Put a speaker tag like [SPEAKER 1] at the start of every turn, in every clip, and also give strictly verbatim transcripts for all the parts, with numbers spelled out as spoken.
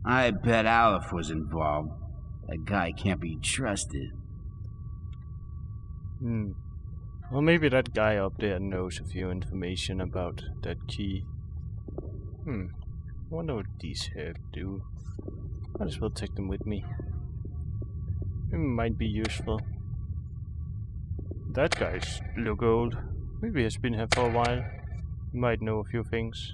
[SPEAKER 1] I bet Aleph was involved. That guy can't be trusted.
[SPEAKER 2] Hmm. Well, maybe that guy up there knows a few information about that key. Hmm. I wonder what these here do. Might as well take them with me. It might be useful. That guy's look old. Maybe he's been here for a while. He might know a few things.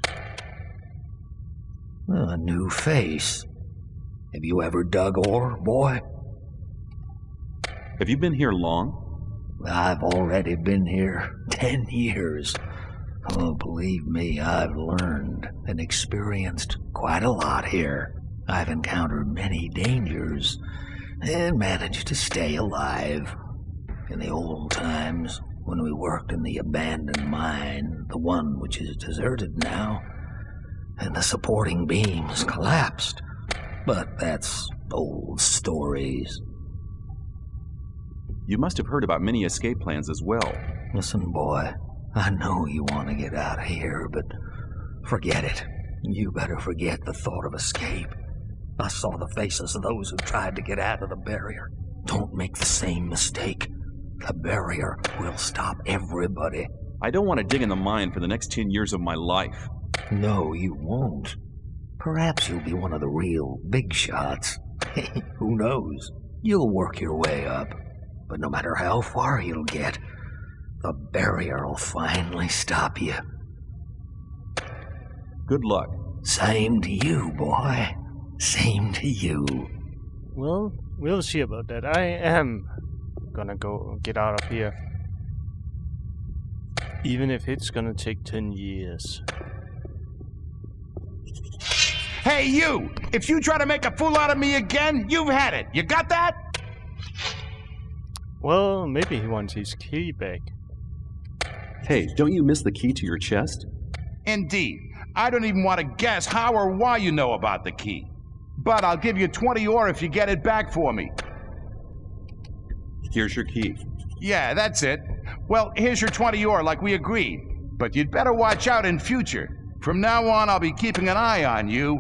[SPEAKER 3] A new face. Have you ever dug ore, boy?
[SPEAKER 4] Have you been here long?
[SPEAKER 3] I've already been here ten years. Oh, believe me, I've learned and experienced quite a lot here. I've encountered many dangers and managed to stay alive. In the old times, when we worked in the abandoned mine, the one which is deserted now, and the supporting beams collapsed. But that's old stories.
[SPEAKER 4] You must have heard about many escape plans as well.
[SPEAKER 3] Listen, boy, I know you want to get out of here, but forget it. You better forget the thought of escape. I saw the faces of those who tried to get out of the barrier. Don't make the same mistake. The barrier will stop everybody.
[SPEAKER 4] I don't want to dig in the mine for the next ten years of my life.
[SPEAKER 3] No, you won't. Perhaps you'll be one of the real big shots. Who knows? You'll work your way up. But no matter how far you'll get, the barrier will finally stop you.
[SPEAKER 4] Good luck.
[SPEAKER 3] Same to you, boy. Same to you.
[SPEAKER 2] Well, we'll see about that. I am gonna go get out of here. Even if it's gonna take ten years.
[SPEAKER 1] Hey, you! If you try to make a fool out of me again, you've had it. You got that?
[SPEAKER 2] Well, maybe he wants his key back.
[SPEAKER 4] Hey, don't you miss the key to your chest?
[SPEAKER 1] Indeed. I don't even want to guess how or why you know about the key. But I'll give you twenty ore if you get it back for me.
[SPEAKER 4] Here's your key.
[SPEAKER 1] Yeah, that's it. Well, here's your twenty ore like we agreed. But you'd better watch out in future. From now on, I'll be keeping an eye on you.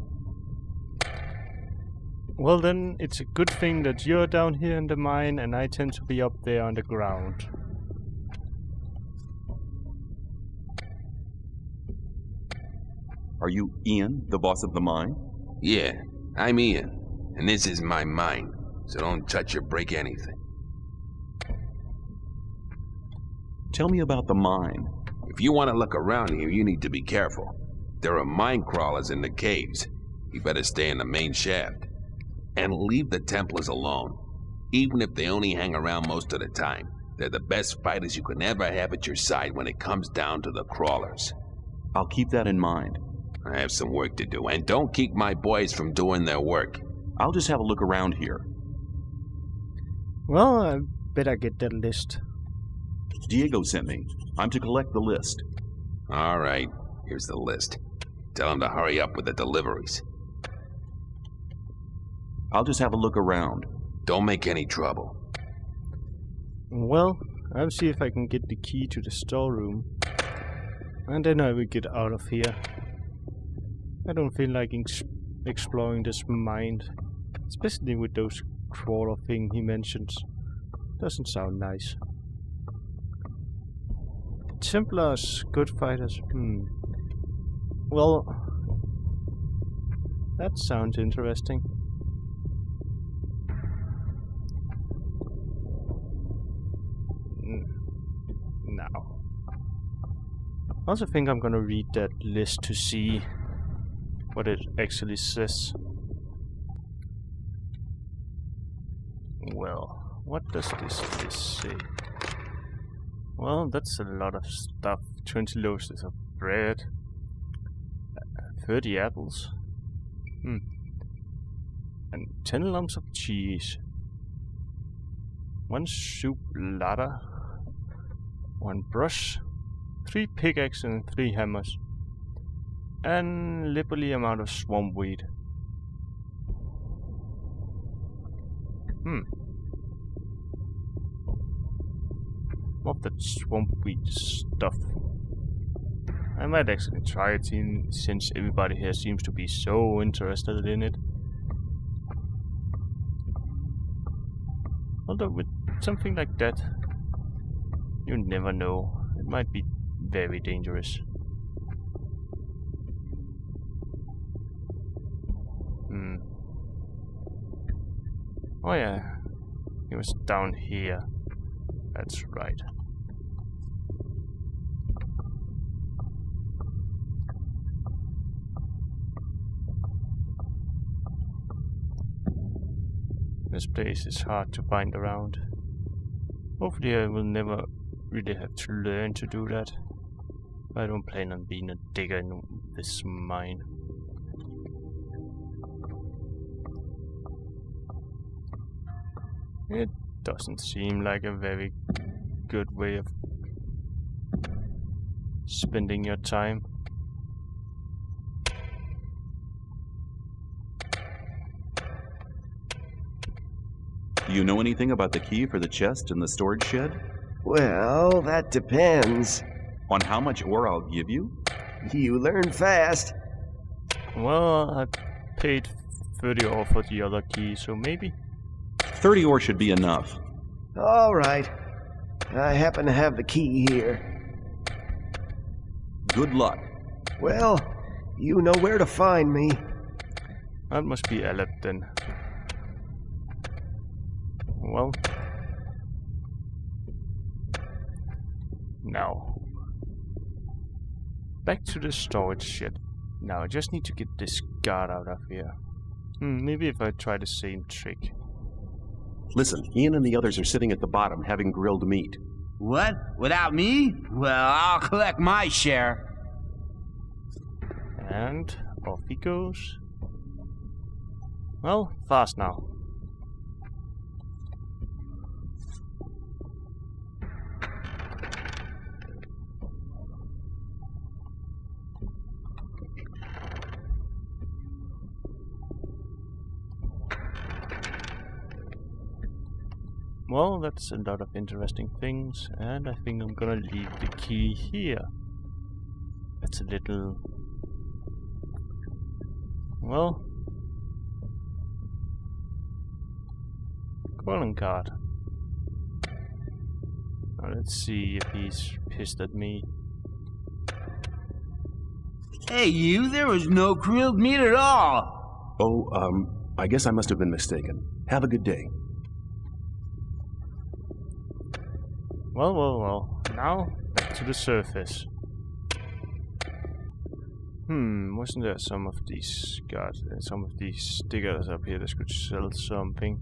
[SPEAKER 2] Well then, it's a good thing that you're down here in the mine and I tend to be up there on the ground.
[SPEAKER 4] Are you Ian, the boss of the mine?
[SPEAKER 5] Yeah, I'm Ian, and this is my mine, so don't touch or break anything.
[SPEAKER 4] Tell me about the mine.
[SPEAKER 5] If you want to look around here, you need to be careful. There are mine crawlers in the caves. You better stay in the main shaft. And leave the Templars alone. Even if they only hang around most of the time, they're the best fighters you can ever have at your side when it comes down to the crawlers.
[SPEAKER 4] I'll keep that in mind.
[SPEAKER 5] I have some work to do, and don't keep my boys from doing their work.
[SPEAKER 4] I'll just have a look around here.
[SPEAKER 2] Well, I better get that list.
[SPEAKER 4] Diego sent me. I'm to collect the list.
[SPEAKER 5] All right, here's the list. Tell him to hurry up with the deliveries.
[SPEAKER 4] I'll just have a look around.
[SPEAKER 5] Don't make any trouble.
[SPEAKER 2] Well, I'll see if I can get the key to the storeroom. And then I will get out of here. I don't feel like ex exploring this mine. Especially with those crawler thing he mentions. Doesn't sound nice. Templars, good fighters. Hmm. Well, that sounds interesting. Now, I also think I'm gonna read that list to see what it actually says. Well, what does this list say? Well, that's a lot of stuff. twenty loaves of bread. thirty apples. Hmm. And ten lumps of cheese. One soup ladder. One brush. Three pickaxes and three hammers. And liberally amount of swamp weed. Hmm. Of that swamp weed stuff. I might actually try it since everybody here seems to be so interested in it. Although with something like that, you never know. It might be very dangerous. Hmm. Oh yeah, he was down here. That's right. This place is hard to find around. Hopefully I will never really have to learn to do that. I don't plan on being a digger in this mine. It doesn't seem like a very good way of spending your time.
[SPEAKER 4] Do you know anything about the key for the chest in the storage shed?
[SPEAKER 6] Well, that depends.
[SPEAKER 4] On how much ore I'll give you?
[SPEAKER 6] You learn fast.
[SPEAKER 2] Well, I paid thirty ore for the other key, so maybe?
[SPEAKER 4] thirty ore should be enough.
[SPEAKER 6] All right. I happen to have the key here.
[SPEAKER 4] Good luck.
[SPEAKER 6] Well, you know where to find me.
[SPEAKER 2] That must be Alep then. Well, now back to the storage shed. Now I just need to get this guard out of here. Hmm, maybe if I try the same trick.
[SPEAKER 4] Listen, Ian and the others are sitting at the bottom having grilled meat.
[SPEAKER 7] What? Without me? Well, I'll collect my share.
[SPEAKER 2] And off he goes. Well, fast now. Well, that's a lot of interesting things, and I think I'm gonna leave the key here. It's a little... well... calling card. Now let's see if he's pissed at me.
[SPEAKER 7] Hey, you, there was no grilled meat at all.
[SPEAKER 4] Oh, um, I guess I must have been mistaken. Have a good day.
[SPEAKER 2] Well, well, well. Now, back to the surface. Hmm, wasn't there some of these guys, uh, some of these stickers up here that could sell something?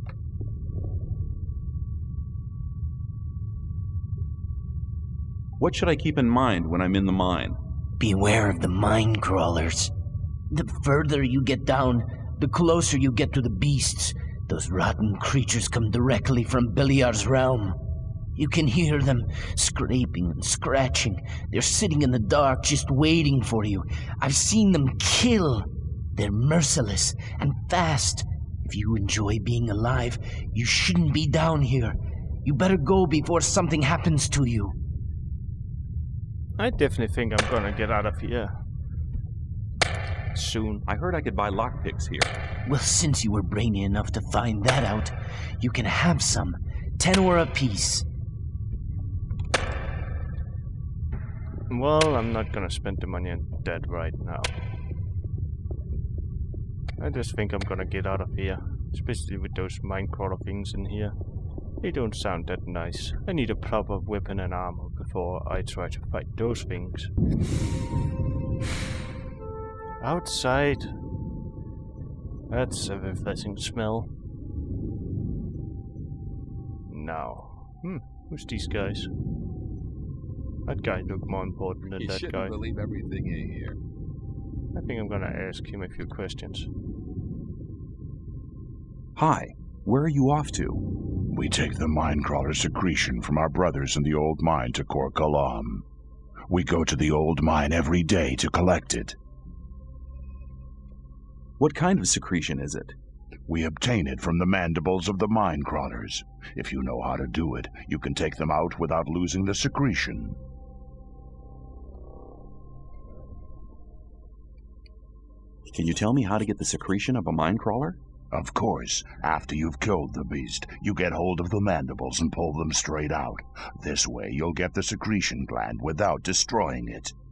[SPEAKER 4] What should I keep in mind when I'm in the mine?
[SPEAKER 8] Beware of the mine crawlers. The further you get down, the closer you get to the beasts. Those rotten creatures come directly from Beliar's realm. You can hear them scraping and scratching. They're sitting in the dark just waiting for you. I've seen them kill. They're merciless and fast. If you enjoy being alive, you shouldn't be down here. You better go before something happens to you.
[SPEAKER 2] I definitely think I'm gonna get out of here soon.
[SPEAKER 4] I heard I could buy lockpicks here.
[SPEAKER 8] Well, since you were brainy enough to find that out, you can have some. Ten ore apiece.
[SPEAKER 2] Well, I'm not gonna spend the money on that right now. I just think I'm gonna get out of here. Especially with those minecrawler things in here. They don't sound that nice. I need a proper weapon and armor before I try to fight those things. Outside. That's a refreshing smell. Now. Hmm, who's these guys? That guy looked more important than
[SPEAKER 5] You
[SPEAKER 2] that
[SPEAKER 5] shouldn't
[SPEAKER 2] guy.
[SPEAKER 5] believe everything you hear.
[SPEAKER 2] I think I'm gonna ask him a few questions.
[SPEAKER 4] Hi, where are you off to?
[SPEAKER 1] We take the minecrawler secretion from our brothers in the old mine to Kor Kalam. We go to the old mine every day to collect it.
[SPEAKER 4] What kind of secretion is it?
[SPEAKER 1] We obtain it from the mandibles of the minecrawlers. If you know how to do it, you can take them out without losing the secretion.
[SPEAKER 4] Can you tell me how to get the secretion of a mine crawler?
[SPEAKER 1] Of course. After you've killed the beast, you get hold of the mandibles and pull them straight out. This way, you'll get the secretion gland without destroying it.